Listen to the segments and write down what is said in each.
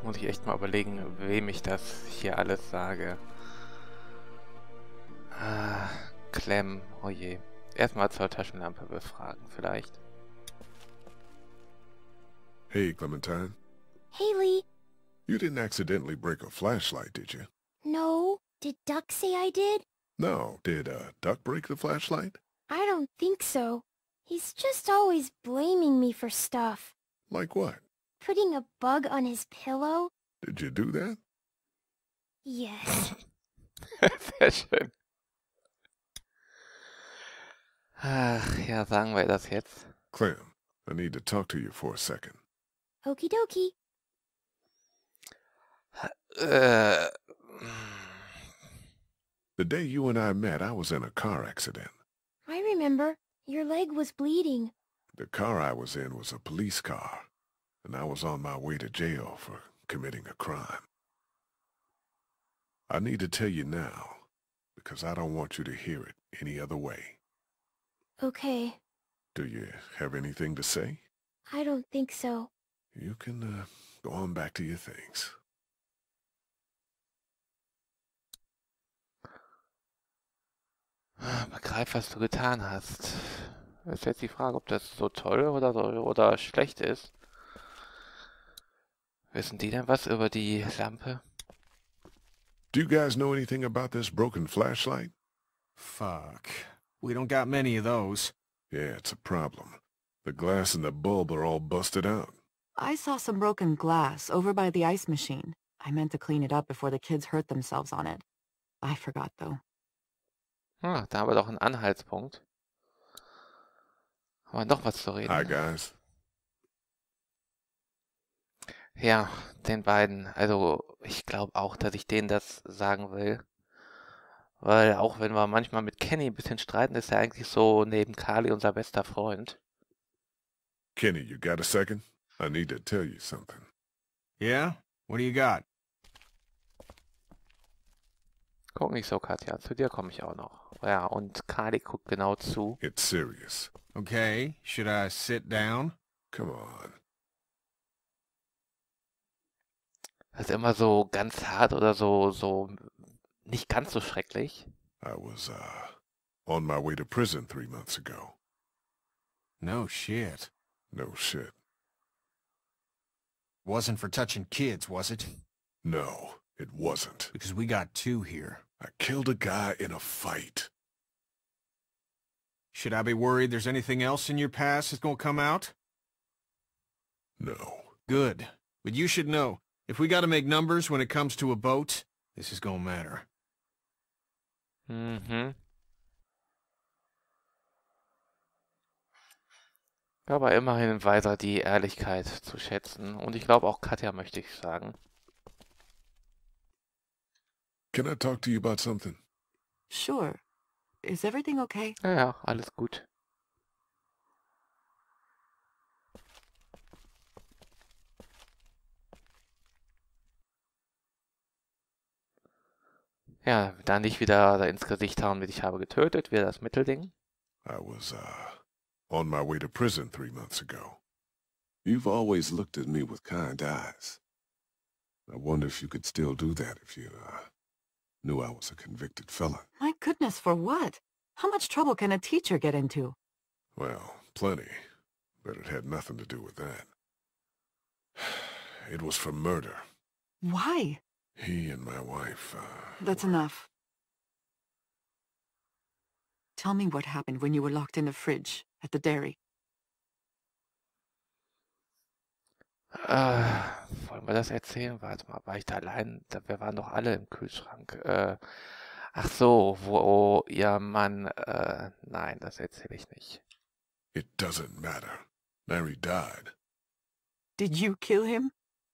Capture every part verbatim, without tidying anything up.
muss ich echt mal überlegen, wem ich das hier alles sage. Ah, Clem, oh je. Erstmal zur Taschenlampe befragen, vielleicht. Hey, Clementine. Haley. You didn't accidentally break a flashlight, did you? No. Did Duck say I did? No. Did, uh, Duck break the flashlight? I don't think so. He's just always blaming me for stuff. Like what? Putting a bug on his pillow? Did you do that? Yes. Sehr schön. Ach, ja, sagen wir das jetzt. Clem, I need to talk to you for a second. Okie dokie. Äh... The day you and I met, I was in a car accident. I remember. Your leg was bleeding. The car I was in was a police car, and I was on my way to jail for committing a crime. I need to tell you now, because I don't want you to hear it any other way. Okay. Do you have anything to say? I don't think so. You can, uh, go on back to your things. Begreif, was du getan hast. Ist jetzt die Frage, ob das so toll oder, so, oder schlecht ist. Wissen die denn was über die Lampe? Do you guys know anything about this broken flashlight? Fuck. We don't got many of those. Yeah, it's a problem. The glass and the bulb are all busted out. I saw some broken glass over by the ice machine. I meant to clean it up before the kids hurt themselves on it. I forgot, though. Ah, da haben wir doch einen Anhaltspunkt. Haben wir noch was zu reden? Hi, guys. Ja, den beiden. Also, ich glaube auch, dass ich denen das sagen will. Weil auch wenn wir manchmal mit Kenny ein bisschen streiten, ist er eigentlich so neben Carly unser bester Freund. Kenny, you got a second? I need to tell you something. Yeah? What do you got? Guck nicht so, Katja. Zu dir komme ich auch noch. Ja, und Carly guckt genau zu. It's serious. Okay, should I sit down? Come on. Das ist immer so ganz hart oder so, so nicht ganz so schrecklich. I was, uh, on my way to prison three months ago. No shit. No shit. Wasn't for touching kids, was it? No, it wasn't. Because we got two here. I killed a guy in a fight. Should I be worried there's anything else in your past that's gonna come out? No. Good. But you should know, if we gotta make numbers when it comes to a boat, this is gonna matter. Mhm. Aber immerhin weiß er die Ehrlichkeit zu schätzen. Und ich glaube auch Katja möchte ich sagen. Can I talk to you about something? Sure. Is everything okay? Ja, ja, alles gut. Ja, da nicht wieder ins Gesicht hauen mit ich habe getötet, wäre das Mittelding. I was, uh, on my way to prison three months ago. You've always looked at me with kind eyes. I wonder if you could still do that if you, uh, knew I was a convicted felon. My goodness, for what? How much trouble can a teacher get into? Well, plenty. But it had nothing to do with that. It was for murder. Why? He and my wife, uh... That's enough. Tell me what happened when you were locked in the fridge at the dairy. Äh, wollen wir das erzählen? Warte mal, war ich da allein? Da, wir waren doch alle im Kühlschrank. Äh, ach so, wo ihr Mann... Äh, nein, das erzähle ich nicht. It doesn't matter. Mary died. Did you kill him?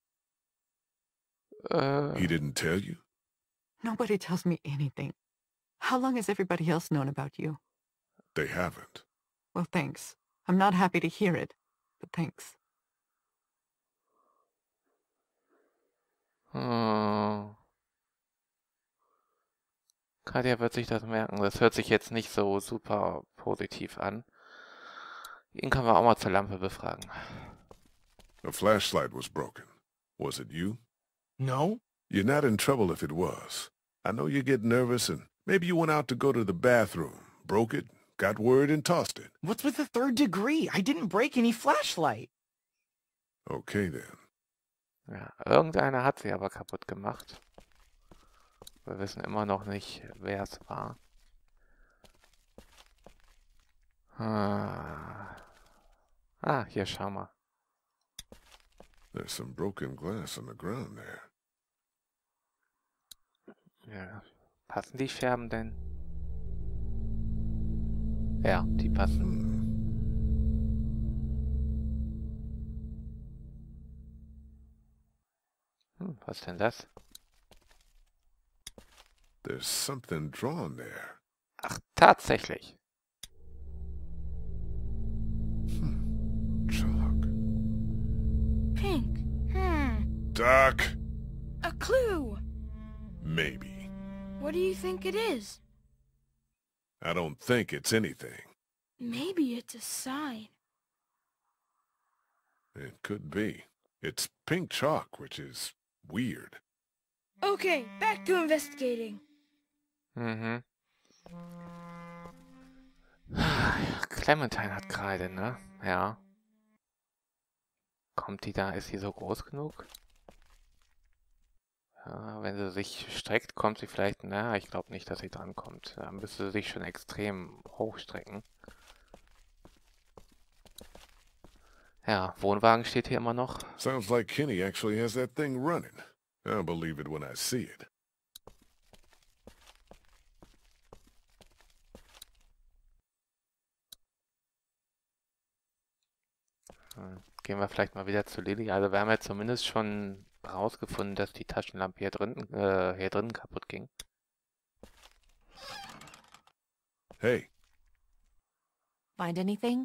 Äh, He didn't tell you? Nobody tells me anything. How long has everybody else known about you? They haven't. Well, thanks. I'm not happy to hear it, but thanks. hm. Katja wird sich das merken. Das hört sich jetzt nicht so super positiv an. Ihn können wir auch mal zur Lampe befragen. A flashlight was broken. Was it you? No? You're not in trouble if it was. I know you get nervous and maybe you went out to go to the bathroom, broke it, got word and tossed it. What's with the third degree? I didn't break any flashlight. Okay then. Ja, irgendeiner hat sie aber kaputt gemacht. Wir wissen immer noch nicht, wer es war. Ah, ah, hier, schau mal. There's some broken glass on the ground there. Ja, passen die Scherben denn? Ja, die passen. Hmm. Hm, was ist denn das? There's something drawn there. Ach, tatsächlich. Hmm. Chalk. Pink. Hmm. Doc! A clue. Maybe. What do you think it is? I don't think it's anything. Maybe it's a sign. It could be. It's pink chalk, which is weird. Okay, back to investigating. Mhm. Clementine hat Kreide, ne? Ja. Kommt die da? Ist sie so groß genug? Ja, wenn sie sich streckt, kommt sie vielleicht... Na, ich glaube nicht, dass sie dran kommt. Da müsste sie sich schon extrem hochstrecken. Ja, Wohnwagen steht hier immer noch. Sounds like Kenny actually has that thing running. I'll believe it when I see it. Hm, Gehen wir vielleicht mal wieder zu Lily. Also wir haben ja zumindest schon rausgefunden, dass die Taschenlampe hier drin, äh, hier drin kaputt ging. Hey, Find anything?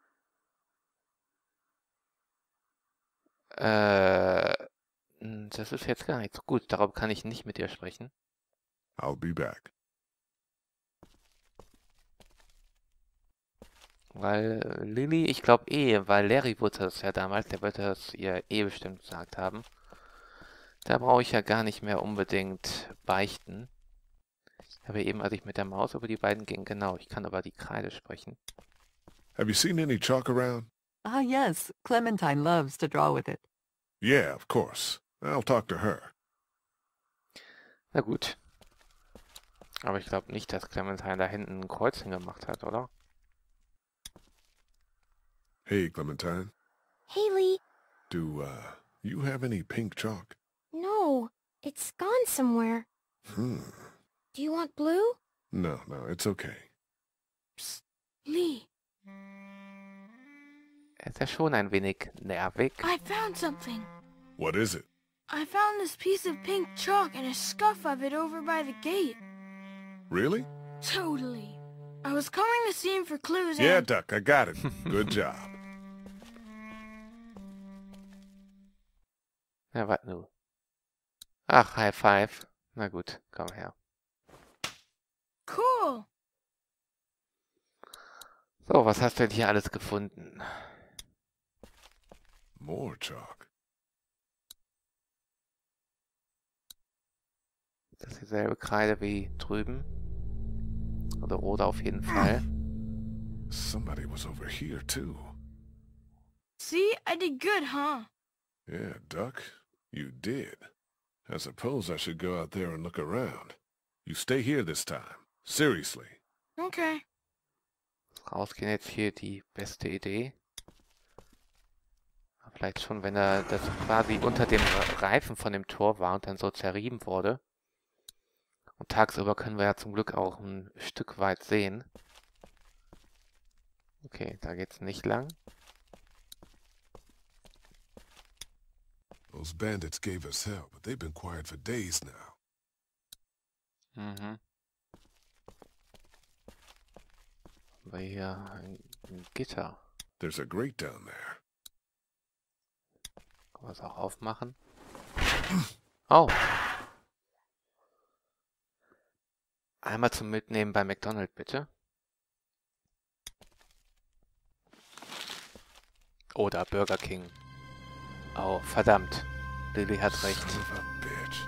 Äh, hm, das ist jetzt gar nicht so gut. Darum kann ich nicht mit dir sprechen. I'll be back. Weil äh, Lily, ich glaube eh, weil Larry wusste das ja damals, der wird das ihr eh bestimmt gesagt haben. Da brauche ich ja gar nicht mehr unbedingt beichten. Ich habe eben, als ich mit der Maus über die beiden ging, genau, ich kann über die Kreide sprechen. Have you seen any chalk around? Ah, yes. Clementine loves to draw with it. Yeah, of course. I'll talk to her. Na gut. Aber ich glaube nicht, dass Clementine da hinten ein Kreuzchen gemacht hat, oder? Hey, Clementine. Haley. Do, uh, you have any pink chalk? No, it's gone somewhere. Hmm. Do you want blue? No, no, it's okay. Lee, Er ist ja schon ein wenig nervig. I found something. What is it? I found this piece of pink chalk and a scuff of it over by the gate. Really? Totally. I was coming to see him for clues Yeah, and... Duck, I got it. Good job. Ja, was nun? Ach, High Five. Na gut, komm her. Cool. So, was hast du denn hier alles gefunden? More chalk. Ist das dieselbe Kreide wie drüben? Oder rot auf jeden Fall. Somebody was over here, too. See, I did good, huh? Yeah, Duck, you did. I suppose I should go out there and look around. You stay here this time. Seriously. Okay. Rausgehen jetzt hier die beste Idee. Vielleicht schon, wenn er das quasi unter dem Reifen von dem Tor war und dann so zerrieben wurde. Und tagsüber können wir ja zum Glück auch ein Stück weit sehen. Okay, da geht's nicht lang. Those bandits gave us hell, but they've been quiet for days now. Mhm. Aber hier ein, ein Gitter. There's a grate down there. Kann man es auch aufmachen? Oh! Einmal zum Mitnehmen bei McDonald's, bitte. Oder Burger King. Oh, verdammt. Lily hat recht. Son of a bitch.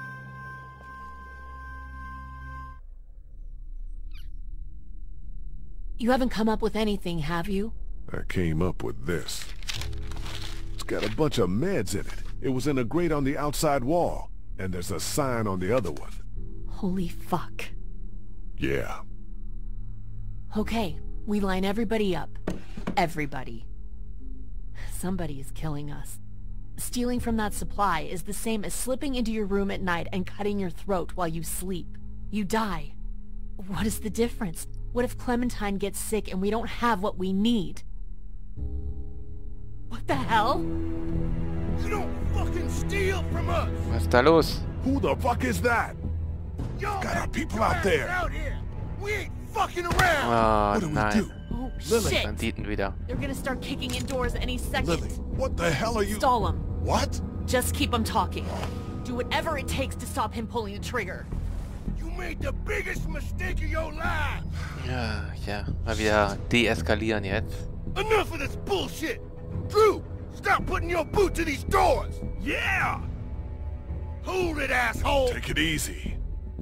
You haven't come up with anything, have you? I came up with this. It's got a bunch of meds in it. It was in a grate on the outside wall, and there's a sign on the other one. Holy fuck. Yeah. Okay, we line everybody up. Everybody. Somebody is killing us. Stealing from that supply is the same as slipping into your room at night and cutting your throat while you sleep. You die. What is the difference? What if Clementine gets sick and we don't have what we need? What the hell? You don't fucking steal from us! Was ist da los? Who the fuck is that? Y'all Got our have people your out ass there. Out here. We ain't fucking around! Oh What do we nein. do? Oh, Lily. shit! Banditen wieder. They're gonna start kicking in doors any second. Lily, what the hell are you... Stall them. What? Just keep him talking. Do whatever it takes to stop him pulling the trigger. You made the biggest mistake of your life! Ja, ja. Mal wieder deeskalieren jetzt. Enough of this bullshit! Drew, stop putting your boot to these doors! Yeah! Hold it, asshole! Take it easy.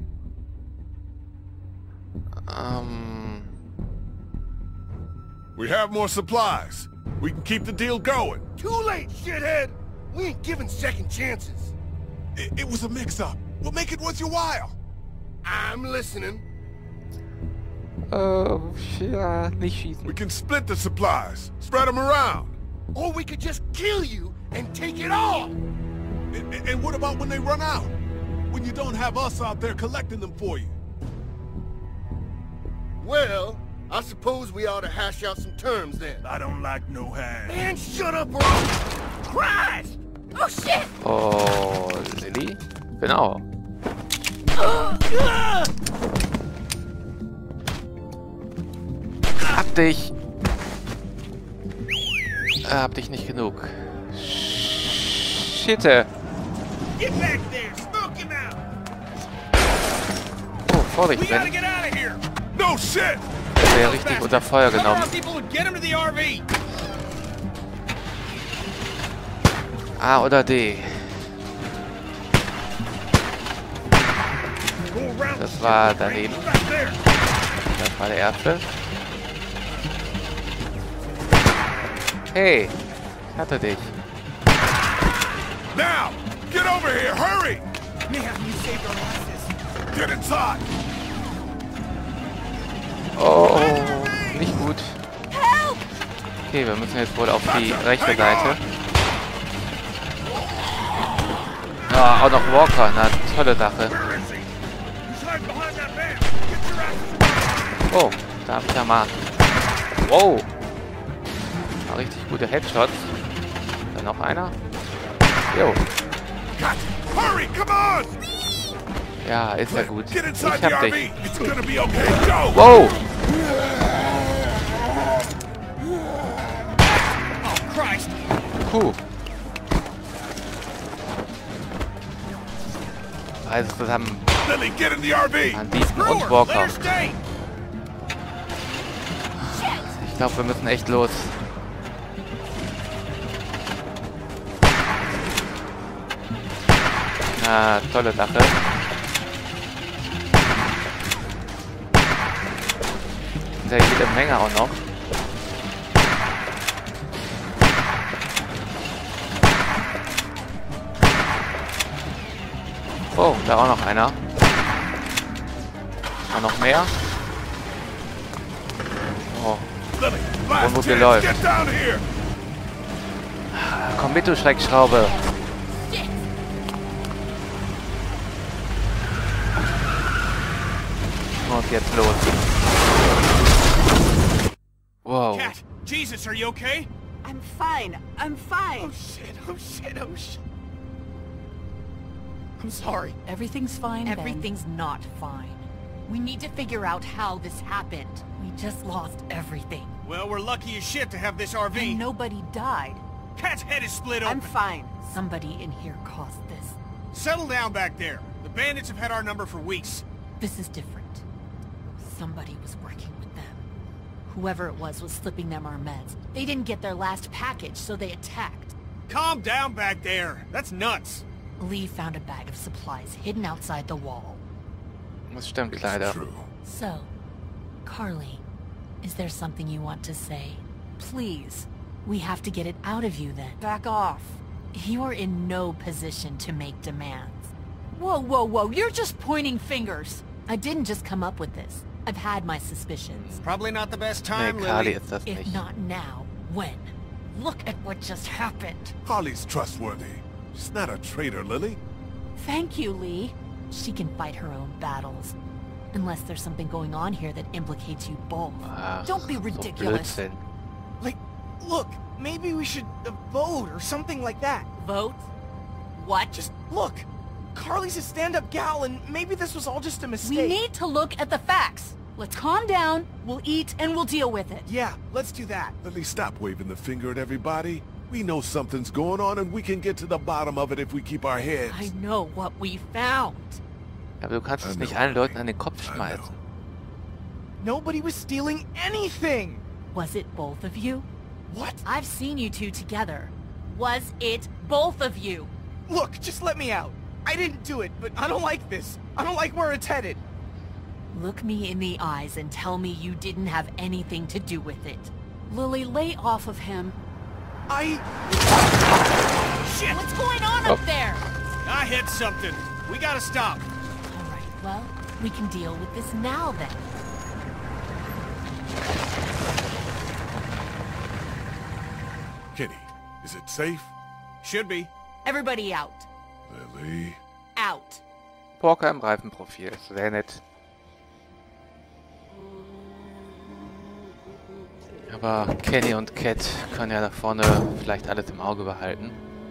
Ähm... We have more supplies. We can keep the deal going. Too late, shithead! We ain't giving second chances. It, it was a mix-up. We'll make it worth your while. I'm listening. Oh, ja, nicht schießen. We can split the supplies. Spread them around. Or we could just kill you and take it all! And, and what about when they run out? When you don't have us out there collecting them for you? Well, I suppose we ought to hash out some terms then. I don't like no hand. Man, shut up or I'll... Christ! Oh shit! Oh, Lily? Genau. Hab dich! Äh, hab dich nicht genug. Shitte! Get back there! Smoke him out! Oh, Vorsicht, We gotta Ben. get out of here! No shit! Der wäre richtig unter Feuer genommen. people and get him to the R V! A oder D. Das war daneben. Das war der erste. Hey, ich hatte dich. Now! Get over here! Hurry! Man, you saved our asses. Get inside! Oh, nicht gut. Okay, wir müssen jetzt wohl auf die rechte Seite. Ja, auch noch Walker, na tolle Sache. Oh, da hab ich ja mal. Wow. War richtig gute Headshots. Dann noch einer. Jo. Cut! Hurry! Come on! Ja, ist ja gut. Get Ich inside the hab R V! dich. It's gonna be okay. Go! Wow. Oh, Christ! Puh. Also zusammen Lily, get in the R V! Banditen und Let Walker. her stay! Ich glaube, wir müssen echt los. Na, tolle Sache. Sind ja jede Menge auch noch. Oh, da auch noch einer. Auch noch mehr. Oh, Lily, last gut chance, geläuft. get down here! komm mit, du Schreckschraube. Und jetzt los. Wow. Cat, Jesus, are you okay? I'm fine. I'm fine. Oh shit, oh shit, oh shit. I'm sorry. Everything's fine, Everything's not fine. We need to figure out how this happened. We just lost everything. Well, we're lucky as shit to have this R V. And nobody died. Cat's head is split open. I'm fine. Somebody in here caused this. Settle down back there. The bandits have had our number for weeks. This is different. Somebody was working with them. Whoever it was was slipping them our meds. They didn't get their last package, so they attacked. Calm down back there. That's nuts. Lee found a bag of supplies hidden outside the wall. Das stimmt It's leider. true. So, Carly, is there something you want to say? Please. We have to get it out of you then. Back off. You're in no position to make demands. Whoa, whoa, whoa, you're just pointing fingers. I didn't just come up with this. I've had my suspicions. Probably not the best Nee, time, Carly Lily. ist das If nicht. not now, when? Look at what just happened. Carly's trustworthy. She's not a traitor, Lily. Thank you, Lee. She can fight her own battles. Unless there's something going on here that implicates you both. Ach, Don't be so ridiculous. Blödsinn. Like, look, maybe we should uh, vote or something like that. Vote? What? Just look. Carly's a stand-up gal, and maybe this was all just a mistake. We need to look at the facts. Let's calm down, we'll eat, and we'll deal with it. Yeah, let's do that. Lily, stop waving the finger at everybody. We know something's going on, and we can get to the bottom of it if we keep our heads. I know what we found. Aber du kannst es I nicht know, allen Leuten Lee. an den Kopf I schmeißen. know. Nobody was stealing anything. Was it both of you? What? I've seen you two together. Was it both of you? Look, just let me out. I didn't do it, but I don't like this. I don't like where it's headed. Look me in the eyes and tell me you didn't have anything to do with it. Lily, lay off of him. I... Shit! What's going on Oh. up there? I hit something. We gotta stop. All right, well, we can deal with this now then. Kenny, is it safe? Should be. Everybody out. Lily... Out. Walker im Reifenprofil. Sehr nett. Aber Kenny und Cat können ja da vorne vielleicht alles im Auge behalten.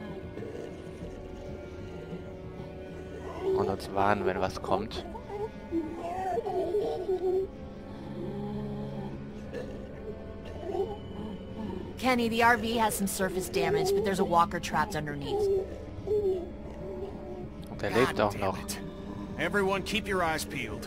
Und uns warnen, wenn was kommt. Kenny, the R V has some surface damage, but there's a walker trapped underneath. Und er lebt auch damn noch. it. Everyone keep your eyes peeled.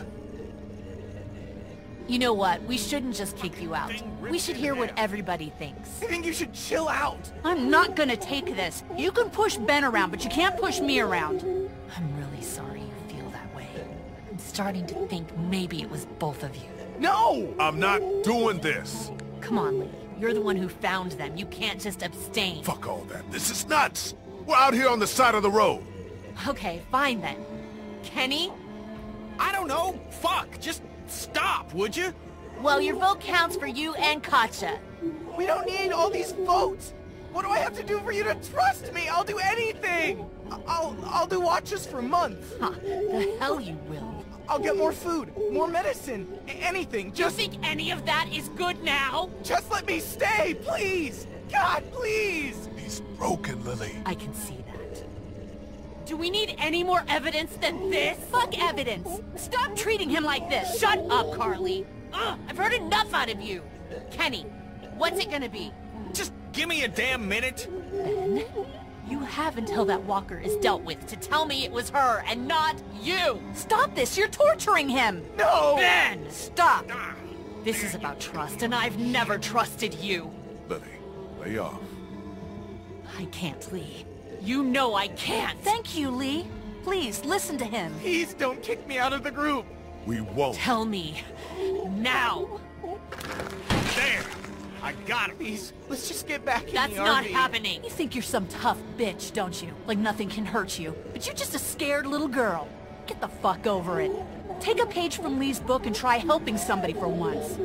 You know what? We shouldn't just kick you out. We should hear what everybody thinks. I think you should chill out. I'm not gonna take this. You can push Ben around, but you can't push me around. I'm really sorry you feel that way. I'm starting to think maybe it was both of you. No! I'm not doing this! Come on, Lee. You're the one who found them. You can't just abstain. Fuck all that. This is nuts! We're out here on the side of the road. Okay, fine then. Kenny? I don't know. Fuck. Just stop, would you? Well, your vote counts for you and Katja. We don't need all these votes. What do I have to do for you to trust me? I'll do anything. I- I'll I'll do watches for months. Huh, the hell you will. I'll get more food, more medicine, a- anything. You Just think any of that is good now? just let me stay, please. God, please. He's broken, Lily. I can see that. Do we need any more evidence than this? Fuck evidence. Stop treating him like this. Shut up, Carly. Ugh, I've heard enough out of you. Kenny, what's it gonna be? Just give me a damn minute. Ben, you have until that walker is dealt with to tell me it was her and not you. Stop this. You're torturing him. No. Ben, stop. This is about trust, and I've never trusted you. Lily, lay off. I can't, Lee. You know I can't. Thank you, Lee. Please, listen to him. Please don't kick me out of the group. We won't. Tell me. Now. There. I got him. Please, let's just get back in That's the not R V. happening. You think you're some tough bitch, don't you? Like nothing can hurt you. But you're just a scared little girl. Get the fuck over it. Take a page from Lee's book and try helping somebody for once.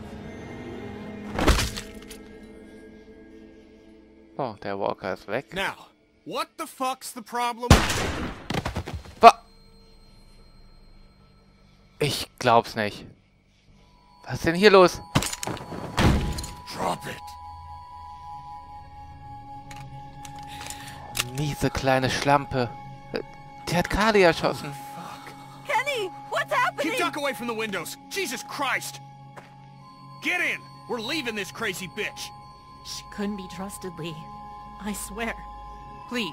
Oh, der Walker ist weg. Now, what the fuck's the problem? Wa- Ich glaub's nicht. Was ist denn hier los? Drop it. Miese kleine Schlampe. Die hat Carly erschossen. Kenny, what's happening? Keep duck away from the windows. Jesus Christ. Get in. We're leaving this crazy bitch. She couldn't be trusted, Lee. I swear. Please.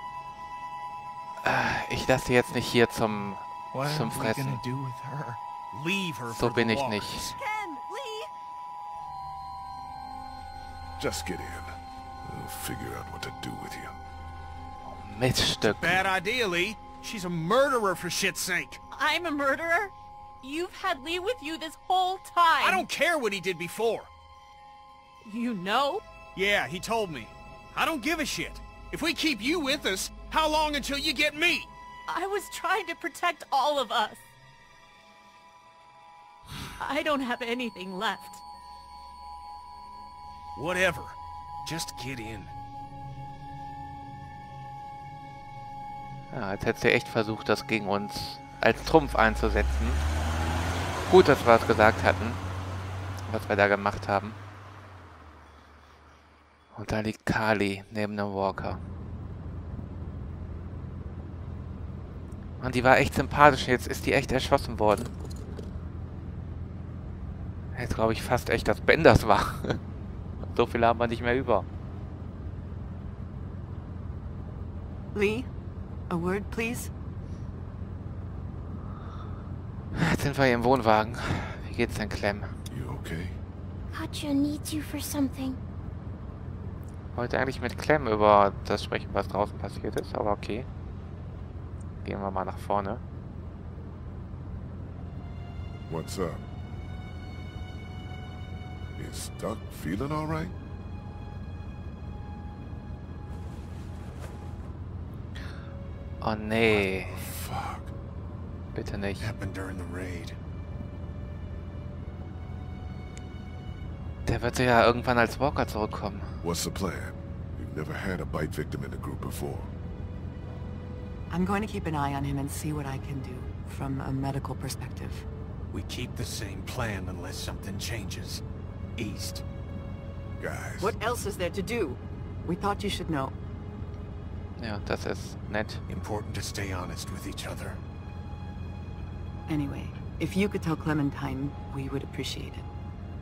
Ich lasse sie jetzt nicht hier zum, What zum are we Fressen. gonna do with her? Leave her So for bin the ich walkers. nicht. Ken, Lee. Just get in. Oh, figure out what to do with you. Miststück. Bad idea, Lee. She's a murderer, for shit's sake. I'm a murderer? You've had Lee with you this whole time. I don't care what he did before. You know? Yeah, he told me. I don't give a shit. If we keep you with us, how long until you get me? I was trying to protect all of us. I don't have anything left. Whatever. Just get in. Ja, jetzt hätte sie echt versucht, das gegen uns als Trumpf einzusetzen. Gut, dass wir es gesagt hatten, was wir da gemacht haben. Und da liegt Carly neben dem Walker. Und die war echt sympathisch. Jetzt ist die echt erschossen worden. Jetzt glaube ich fast echt, dass Ben das war. So viel haben wir nicht mehr über. Lee, a word, please? Jetzt sind wir hier im Wohnwagen. Wie geht's denn, Clem? You okay? Katja needs you for something. Ich wollte eigentlich mit Clem über das sprechen, was draußen passiert ist, aber okay. Gehen wir mal nach vorne. What's up? Is Duck feeling all right? Oh nee, Fuck. bitte nicht. Happened during the raid. Der wird ja irgendwann als Walker zurückkommen. What's the plan? We've never had a bite victim in the group before. I'm going to keep an eye on him and see what I can do from a medical perspective. We keep the same plan unless something changes. East. Guys. What else is there to do? We thought you should know. Ja, das ist nett. Important to stay honest with each other. Anyway, if you could tell Clementine, we would appreciate it.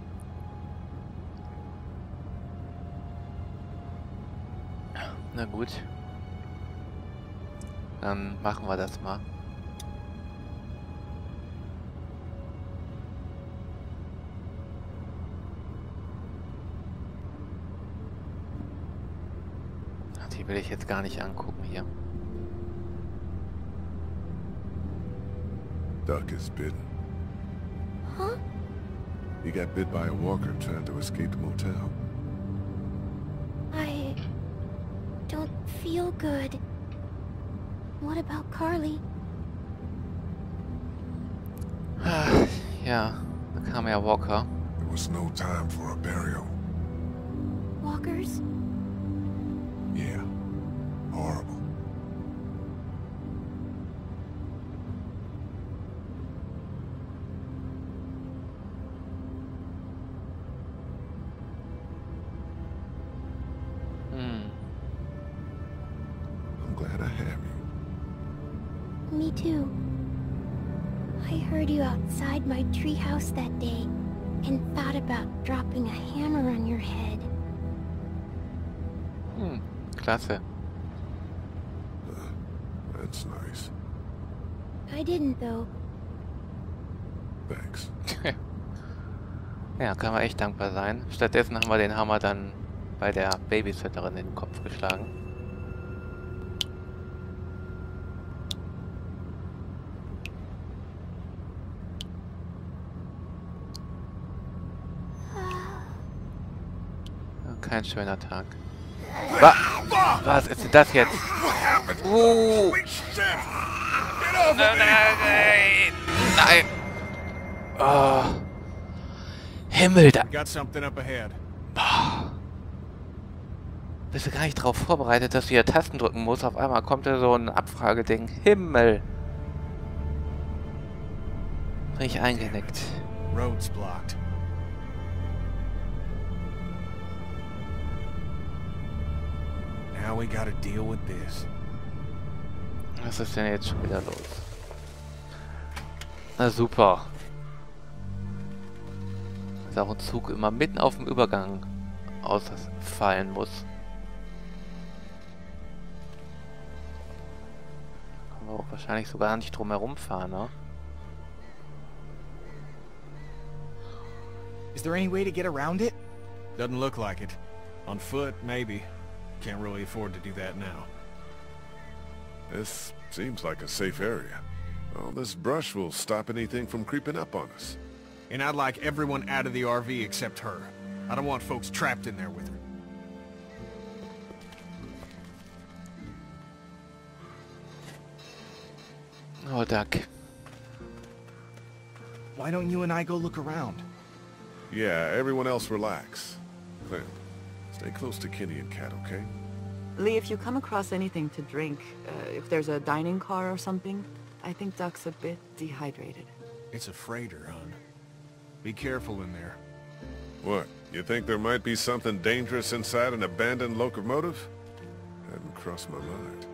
Na gut. Dann machen wir das mal. Die will ich jetzt gar nicht angucken hier. Duck is bitten. Huh? He got bit by a walker trying to escape the motel. I don't feel good. What about Carly? Ja, da kam ja Walker. There was no time for a burial. Walkers? Yeah. Horrible. Hm. I'm glad I have you. Me too. I heard you outside my treehouse that day and thought about dropping a hammer on your head. Hm, klasse. Uh, that's nice. I didn't though. Thanks. Ja, kann man echt dankbar sein. Stattdessen haben wir den Hammer dann bei der Babysitterin in den Kopf geschlagen. Kein schöner Tag. Wa Was ist denn das jetzt? Uh. Nein, nein, nein. Oh. Himmel, da Got something up ahead. bist du gar nicht drauf vorbereitet, dass du hier Tasten drücken musst. Auf einmal kommt da so ein Abfrageding. Himmel. Bin ich eingenickt. Road's blocked. Now we gotta deal with this. Was ist denn jetzt schon wieder los? Na super. Dass auch ein Zug immer mitten auf dem Übergang ausfallen muss. Können wir auch wahrscheinlich sogar nicht drum herum fahren, ne? Is there any way to get around it? Doesn't look like it. On foot, maybe. Can't really afford to do that now. This seems like a safe area. All this brush will stop anything from creeping up on us. And I'd like everyone out of the R V except her. I don't want folks trapped in there with her. Oh, Duck. Why don't you and I go look around? Yeah, everyone else relax. Clint, stay close to Kenny and Kat, okay? Lee, if you come across anything to drink, uh, if there's a dining car or something, I think Duck's a bit dehydrated. It's a freighter, hon. Be careful in there. What, you think there might be something dangerous inside an abandoned locomotive? Hadn't crossed my mind.